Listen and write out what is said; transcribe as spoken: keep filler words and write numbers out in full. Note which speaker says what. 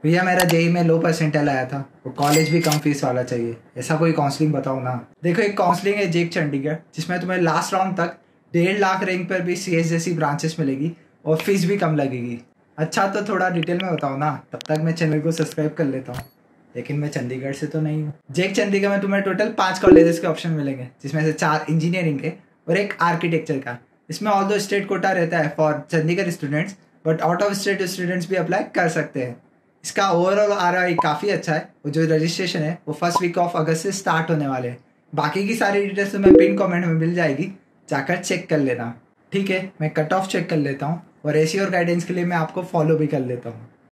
Speaker 1: भैया मेरा जेई में लो परसेंटाइल आया था, वो कॉलेज भी कम फीस वाला चाहिए, ऐसा कोई काउंसलिंग बताओ ना। देखो एक काउंसलिंग है जेक चंडीगढ़, जिसमें तुम्हें लास्ट राउंड तक डेढ़ लाख रैंक पर भी सीएस जैसी ब्रांचेस मिलेगी और फीस भी कम लगेगी। अच्छा तो थोड़ा डिटेल में बताओ ना, तब तक मैं चैनल को सब्सक्राइब कर लेता हूँ। लेकिन मैं चंडीगढ़ से तो नहीं हूँ। जेक चंडीगढ़ में तुम्हें टोटल पांच कॉलेजेस के ऑप्शन मिलेंगे, जिसमें से चार इंजीनियरिंग के और एक आर्किटेक्चर का। इसमें ऑल दो स्टेट कोटा रहता है for Chandigarh students, but out of state students भी अप्लाई कर सकते हैं। इसका ओवरऑल आर आई काफ़ी अच्छा है। वो जो रजिस्ट्रेशन है वो फर्स्ट वीक ऑफ अगस्त से स्टार्ट होने वाले हैं। बाकी की सारी डिटेल्स तुम्हें पिन कमेंट में मिल जाएगी, जाकर चेक कर लेना। ठीक है, मैं कट ऑफ चेक कर लेता हूँ और ऐसी और गाइडेंस के लिए मैं आपको फॉलो भी कर लेता हूँ।